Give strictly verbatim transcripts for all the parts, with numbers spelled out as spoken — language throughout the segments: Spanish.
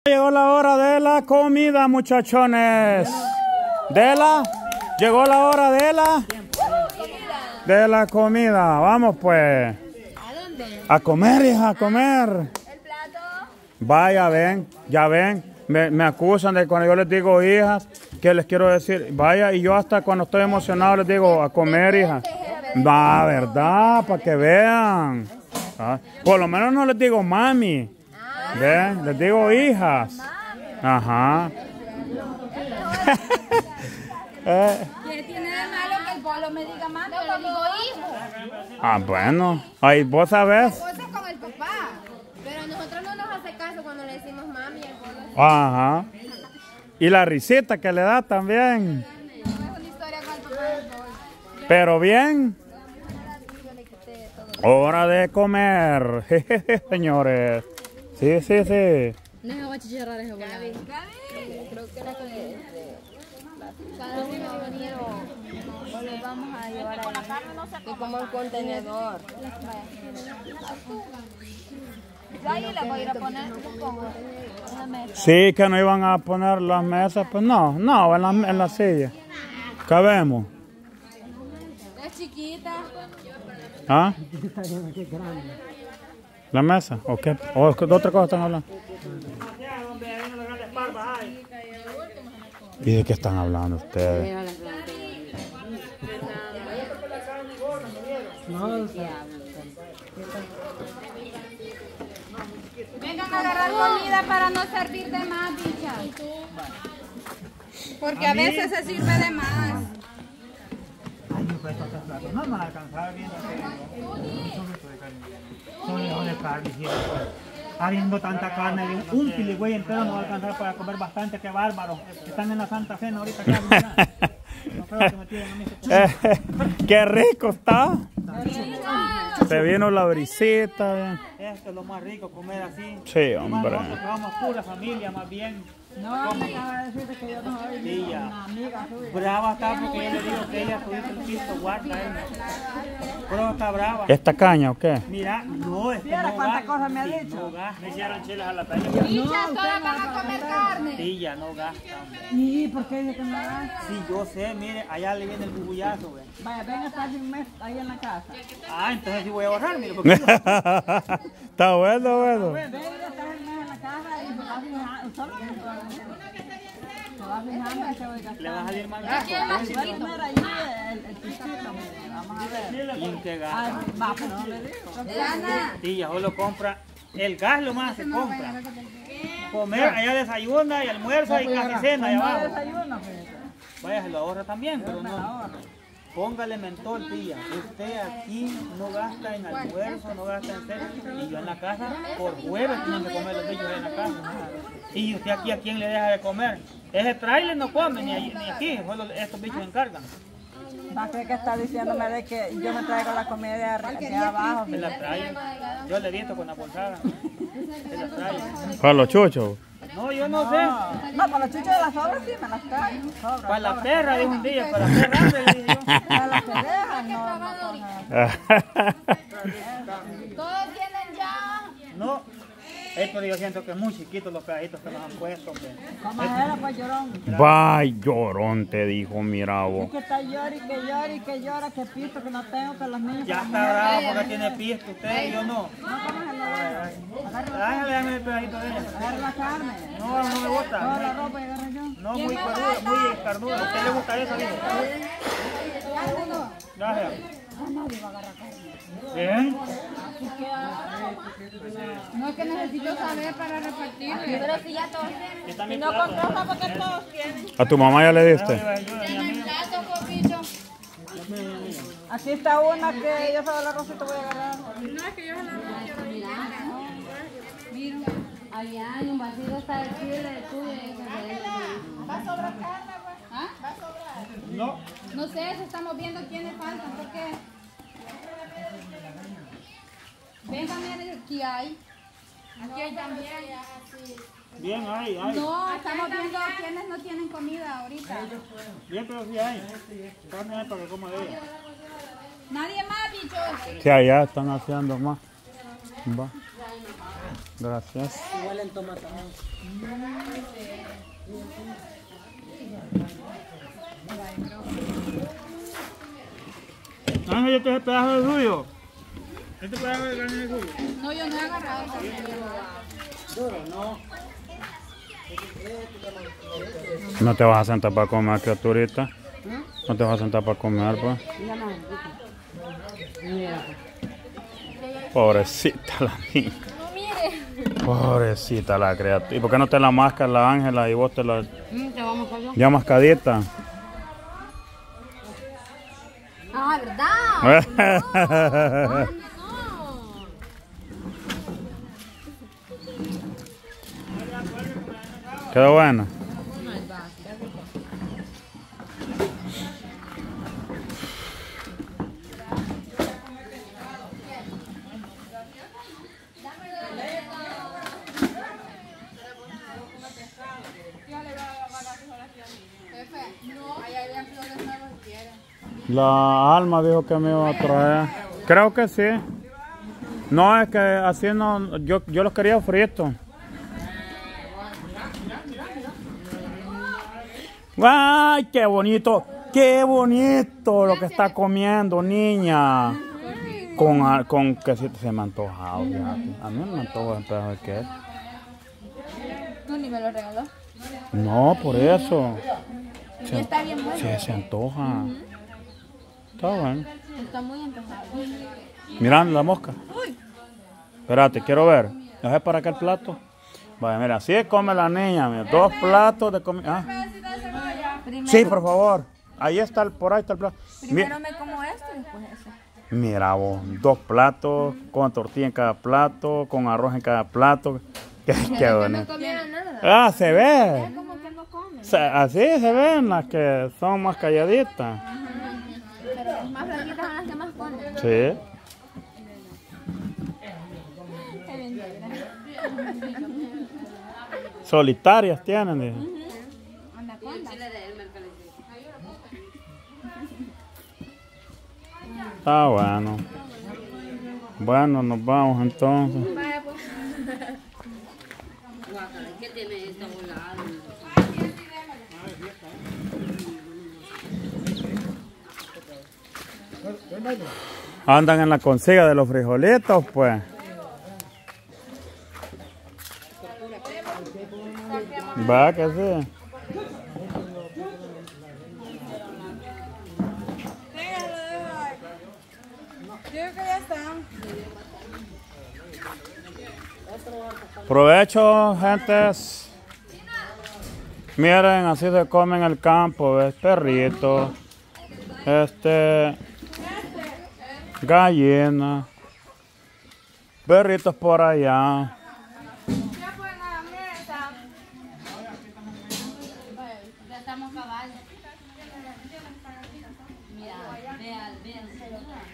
Llegó la hora de la comida, muchachones. De la... Llegó la hora de la... De la comida. Vamos pues. ¿A dónde? A comer, hija, a comer. ¿El plato? Vaya, ven, ya ven. Me, me acusan de cuando yo les digo hijas, que les quiero decir, vaya, y yo hasta cuando estoy emocionado les digo a comer, hija. Va, verdad, para que vean. Ah, por lo menos no les digo mami. ¿Ven? Les digo hijas. Ajá. eh. ¿Qué tiene de malo que el Polo me diga mami? Yo le digo hijo. Ah, bueno. Ahí vos sabés. Cosas con el papá. Pero a nosotros no nos hace caso cuando le decimos mami al Polo. Ajá. Y la risita que le da también. Es una historia con el papá del Polo. Pero bien. Hora de comer. Jejeje, señores. Sí, sí, sí. No es guachicharrar, es Gaby. Creo que era que cada uno o le vamos a llevar a que como un contenedor. Ahí le voy a ir a poner, supongo, una mesa. Sí, que no iban a poner las mesas. Pues no, no, en la, en la silla. Cabemos. Es chiquita. ¿Ah? ¿La mesa? ¿O qué? ¿O de otra cosa están hablando? ¿Y de qué están hablando ustedes? Vengan a agarrar comida para no servir de más, bicha. Porque a veces se sirve de más. No me va a alcanzar bien de carne, habiendo tanta carne, un piligüey entero no va a alcanzar para comer bastante, qué bárbaro. Están en la Santa Cena ahorita. No creo que me tiren a mí. Eh, ¡Qué rico está! Se vino la brisita. Esto es lo más rico, comer así. Sí, hombre. Nosotros vamos pura familia, más bien. No, me acaba de decirte que yo no soy Sí, una ya. amiga suya. Brava está porque yo le digo que ella tuviste el piso, guarda él. Pero está brava. ¿Esta caña o qué? Mira, no, es que Mira no cuántas gasta. cosas me ha Sí, dicho. no gasta. Me hicieron chiles a la talla. Bichas, todas van a comer carne. Sí, ya no gasta. hombre. ¿Y por qué dice que no haga? Sí, yo sé, mire, allá le viene el bubullazo, ve. Vaya, venga a estar un mes ahí en la casa. Ah, entonces sí voy a ahorrar, mire, porque Está bueno, bueno. Venga a estar un mes en la casa y se va fijando. Solo se va fijando y se va a gastar. le va a salir más Voy a gasto. comer ahí el, el pisito. Vamos a ver. ¿Y en qué Ay, gasta? va, pues no le digo. Diana. Sí, ya solo compra. El gas lo más se compra. Comer, allá desayuna y almuerza y casi cena allá No abajo. desayuno, pues. Vaya, se lo ahorra también, pero no. Póngale mentol, tía. Usted aquí no gasta en almuerzo, no gasta en cena. Y yo en la casa, por jueves tienen que comer los bichos en la casa. Y usted aquí, ¿a quién le deja de comer? Ese trailer no come, ni, allí- ni aquí, solo estos bichos se encargan. Va a creer que está diciéndome de que yo me traigo la comida de arriba, de abajo. Se la trae. Yo le he visto con la bolsada. Se la trae. Para los chuchos. No, yo no sé. No, para los chuchos de las sobras sí me las traigo. Sobras. Para la perra, dijo un día, para la perra, hambre, le dije yo. Para las que dejan, no, no, no. Todos tienen ya. No, esto yo siento que es muy chiquito los pedacitos que nos han puesto. Hombre. ¿Cómo era, pues, llorón? Vaya, llorón, te dijo, mira Es vos. que está llora y que llora y que llora, que pisto, que no tengo, que los niños... Ya está bravo porque tiene pisto usted y yo no. No, ¿cómo se lo doy? Ay, déjame el pedacito de ella. Agarra la carne. No, no me Toda gusta. la ropa y agarra yo. No, muy carnuda, muy carnuda. ¿A usted le gusta eso, dijo? Gracias. Bien. No es que necesito saber para repartir. Pero si ya todos tienen. Está mi No plato. con ropa porque todos tienen. ¿A tu mamá ya le diste? Tienen plato, copicho. Aquí está una que yo solo la rosita voy a agarrar. No es que yo se la quiero llevar. Mira, allá hay un vacío está el chile de tuyo y eso de ¿va a sobrar carne, pues? ¿Ah? ¿Va a sobrar? No. No sé, si estamos viendo quiénes faltan, porque... Venga, miren, aquí hay. Aquí hay también. Bien, hay, hay. No, estamos viendo quiénes no tienen comida ahorita. Bien, pero sí hay. Carne hay para que coma de ella. Nadie más, bichos. Sí, allá están haciendo más. Va. Gracias. Igual en tomate. y este es el pedazo de suyo. Este pedazo de carne es suyo. No, yo no he agarrado. Duro, no. No te vas a sentar para comer, criaturita. No te vas a sentar para comer, pues. Pobrecita la niña. No, mire. Pobrecita la criatura. ¿Y por qué no te la mascas la Ángela y vos te la... Mm, te vamos a callar. ya mascadita? Ah, ¿verdad? Ah, no. Quedó buena. La Alma dijo que me iba a traer. Creo que sí. No, es que así no. Yo, yo los quería fritos. ¡Ay, qué bonito! ¡Qué bonito lo que está comiendo, niña! Con, con que se, se me ha antojado, fíjate. A mí no me antoja el pedazo de queso. ¿Tú ni me lo regaló? No, por eso. Y Se, está bien bueno. se, se antoja. Está bueno. Está muy antojado. Mira la mosca. Espérate, quiero ver. ¿Dejé para acá el plato? Vaya, mira, así come la niña. Mira, dos platos de comida. Ah. Primero, Sí, por favor. Ahí está, el, por ahí está el plato. primero Mi- me como esto y después eso. Mira vos, dos platos, con tortilla en cada plato, con arroz en cada plato. Qué, qué No bonito. comieron nada. Ah, se ve. Es como que no comen. Se- así se ven las que son más calladitas. Pero las más flaquitas son las que más comen. Sí. Solitarias tienen. dije. Anaconda. Está bueno. Bueno, nos vamos entonces. Vaya, pues. Andan en la consiga de los frijolitos, pues. Va que sí. Creo que ya están. Provecho, gentes. Miren, así se come en el campo, ¿ves? Perrito. Este. Gallina. Perritos por allá. Ya pueden a la mesa. Ya estamos caballos. Mira, vean, vean, se lo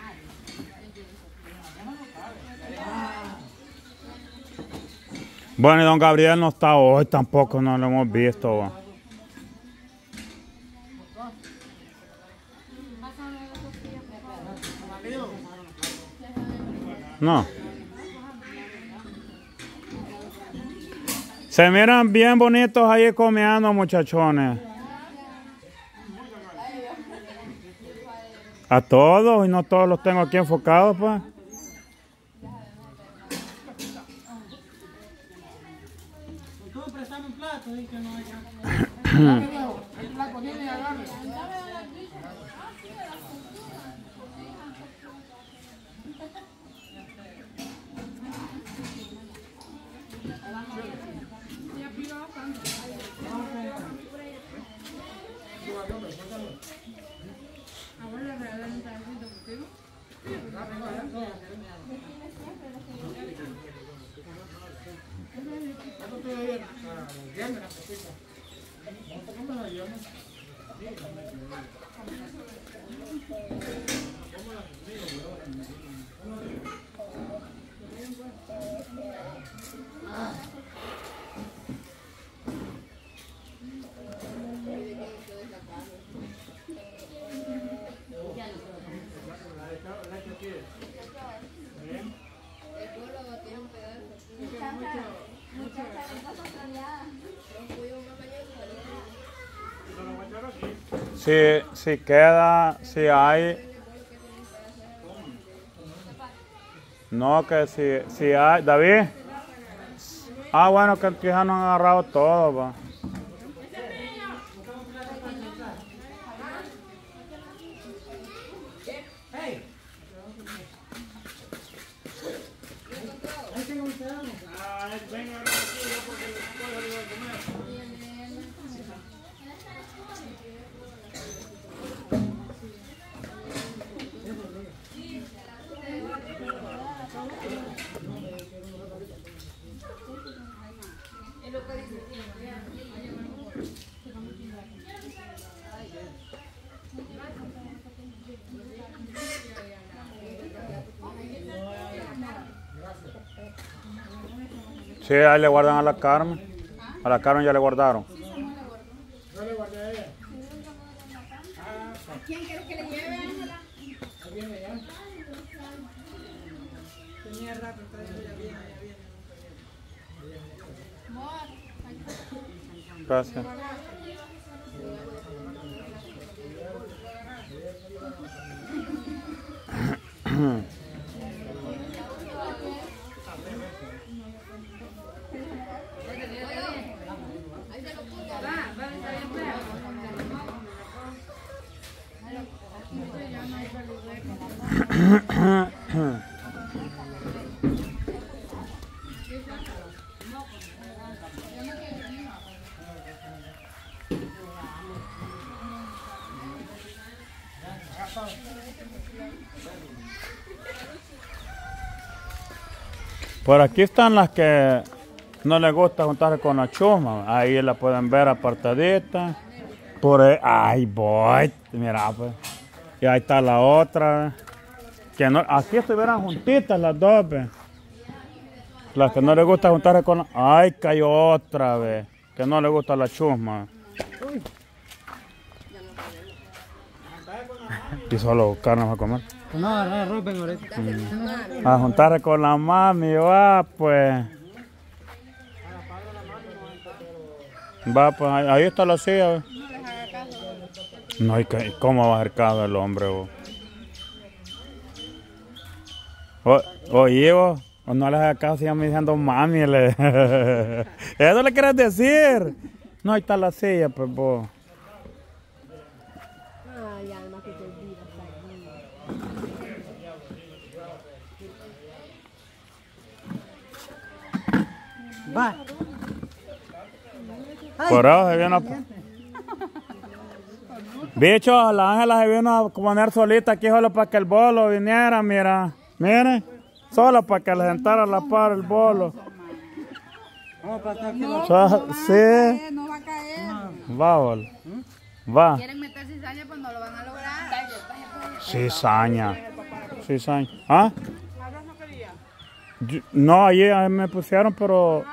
Bueno, y don Gabriel no está hoy tampoco, no lo hemos visto. va. No. Se miran bien bonitos ahí comiendo, muchachones. A todos, y no todos los tengo aquí enfocados, pues. Tú prestame un plato y que no haya. La cocina y agarra. Si, si queda, si hay, No, que si, si hay, David. Ah, bueno, que ya nos han agarrado todo, va. Sí, ahí le guardan a la Carmen. A la Carmen ya le guardaron. Yo le guardé a ella. ¿A quién quieres que le lleve, Ángela? Ahí viene ya. Tenía rato, ya viene, ya viene. Gracias. Por aquí están las que no les gusta juntarse con la chusma. Ahí la pueden ver apartadita. Por ahí, ay, voy. Mira, pues. Y ahí está la otra. Que no, aquí estuvieran juntitas las dos, ve. Las que no les gusta juntarse con la... Ay, cayó otra vez. Que no les gusta la chusma. Y solo carne a comer. No, no, rompen ahorita. Mm. A juntarse con la mami, va, pues. Va, pues, ahí, ahí está la silla. ¿Ve? No, ¿y qué, cómo va a hacer caso el hombre, vos? O, oye, vos, o no le hagas caso, ya me diciendo mami. Le... Eso le quieres decir. No, ahí está la silla, pues, vos. Ay, alma, que te olvidas allí. Va. Por eso se viene a... Bicho, a la Ángela se vino a poner solita aquí solo para que el bolo viniera, mira. Mire, solo para que le sentara a la par el bolo. Vamos a pasar aquí. O sea, sí. No va a caer. Va, bol. Va. Quieren meter cizaña, pues no lo van a lograr. Cizaña. Cizaña. ¿Ah? Yo- no, allí ahí me pusieron, pero...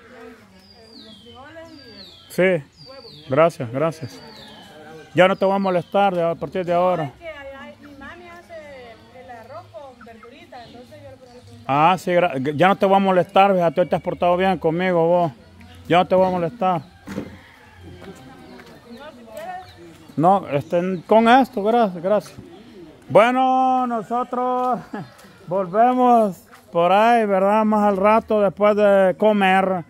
Sí. Gracias, gracias. Ya no te voy a molestar de- a partir de ahora. Que allá mi mami hace el arroz con verduritas, entonces yo le pongo el Ah, sí, gra- ya no te voy a molestar, fíjate, hoy te has portado bien conmigo vos. Ya no te voy a molestar. No, este, con esto, gracias, gracias. Bueno, nosotros volvemos por ahí, ¿verdad? Más al rato después de comer.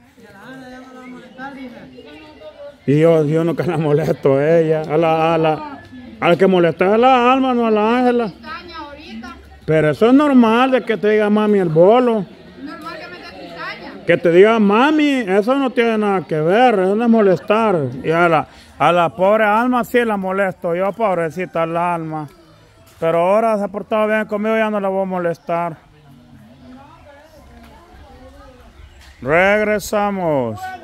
Y yo, yo nunca la molesto a ella, a la, a la, a la que molesta es a la Alma, no a la Ángela. Pero eso es normal de que te diga mami el bolo. Normal que metas cizaña. Que te diga mami, eso no tiene nada que ver, eso no es molestar. Y a la, a la pobre Alma sí la molesto, yo pobrecita la Alma. Pero ahora se ha portado bien conmigo, ya no la voy a molestar. Regresamos.